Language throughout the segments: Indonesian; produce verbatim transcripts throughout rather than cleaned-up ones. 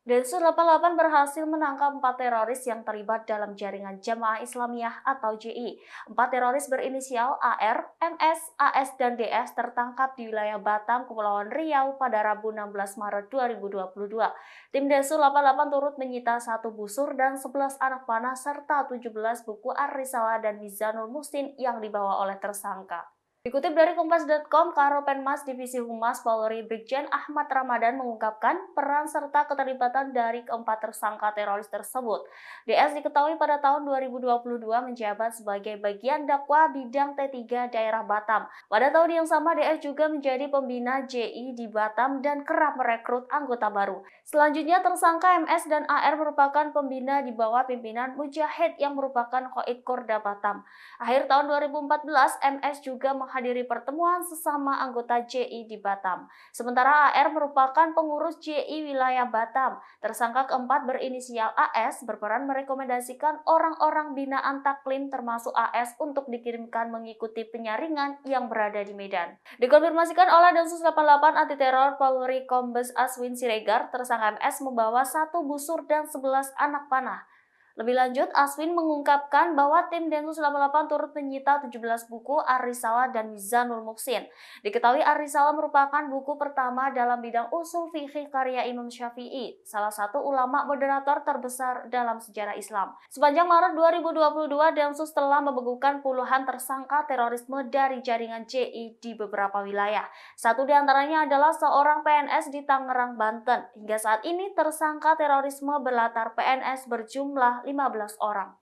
Densus delapan puluh delapan berhasil menangkap empat teroris yang terlibat dalam jaringan Jamaah Islamiyah atau J I. Empat teroris berinisial A R, M S, A S, dan D S tertangkap di wilayah Batam, Kepulauan Riau pada Rabu enam belas Maret dua ribu dua puluh dua. Tim Densus delapan puluh delapan turut menyita satu busur dan sebelas anak panah serta tujuh belas buku Ar-Risalah dan Mizanul Muhsin yang dibawa oleh tersangka. Dikutip dari Kompas titik com, Karopenmas Divisi Humas Polri Brigjen Ahmad Ramadan mengungkapkan peran serta keterlibatan dari keempat tersangka teroris tersebut. D S diketahui pada tahun dua ribu dua puluh dua menjabat sebagai bagian dakwah bidang T tiga daerah Batam. Pada tahun yang sama, D S juga menjadi pembina J I di Batam dan kerap merekrut anggota baru. Selanjutnya, tersangka M S dan A R merupakan pembina di bawah pimpinan Mujahid yang merupakan Qoid Korda Batam. Akhir tahun dua ribu empat belas, M S juga menghadiri pertemuan sesama anggota J I di Batam. Sementara A R merupakan pengurus J I wilayah Batam. Tersangka keempat berinisial A S berperan merekomendasikan orang-orang binaan Taklim termasuk A S untuk dikirimkan mengikuti penyaringan yang berada di Medan. Dikonfirmasikan oleh Densus delapan puluh delapan Anti Teror Polri Kombes Aswin Siregar, tersangka M S membawa satu busur dan sebelas anak panah. Lebih lanjut, Aswin mengungkapkan bahwa tim Densus delapan puluh delapan turut menyita tujuh belas buku Ar-Risalah dan Mizanul Muhsin. Diketahui Ar-Risalah merupakan buku pertama dalam bidang usul fikih karya Imam Syafi'i, salah satu ulama moderator terbesar dalam sejarah Islam. Sepanjang Maret dua ribu dua puluh dua, Densus telah membekukan puluhan tersangka terorisme dari jaringan J I di beberapa wilayah. Satu di antaranya adalah seorang P N S di Tangerang, Banten. Hingga saat ini, tersangka terorisme berlatar P N S berjumlah lima belas orang.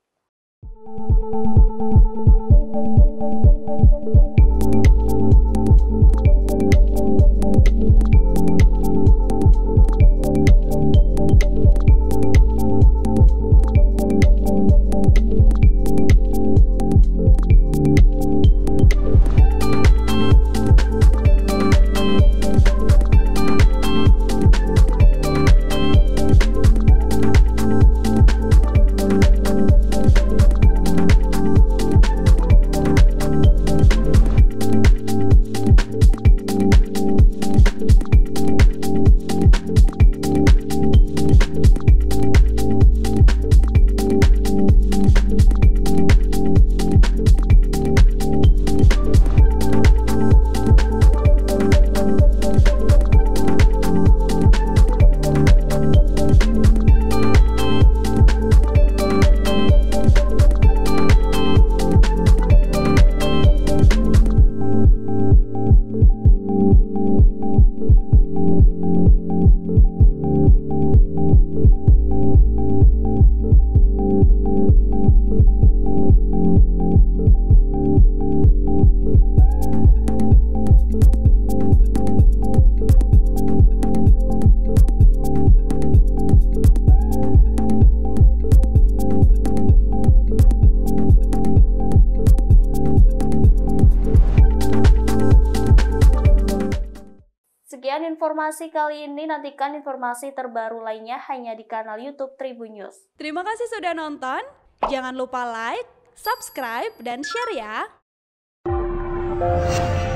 Sekian informasi kali ini, nantikan informasi terbaru lainnya hanya di kanal YouTube Tribun News. Terima kasih sudah nonton, jangan lupa like, subscribe, dan share ya!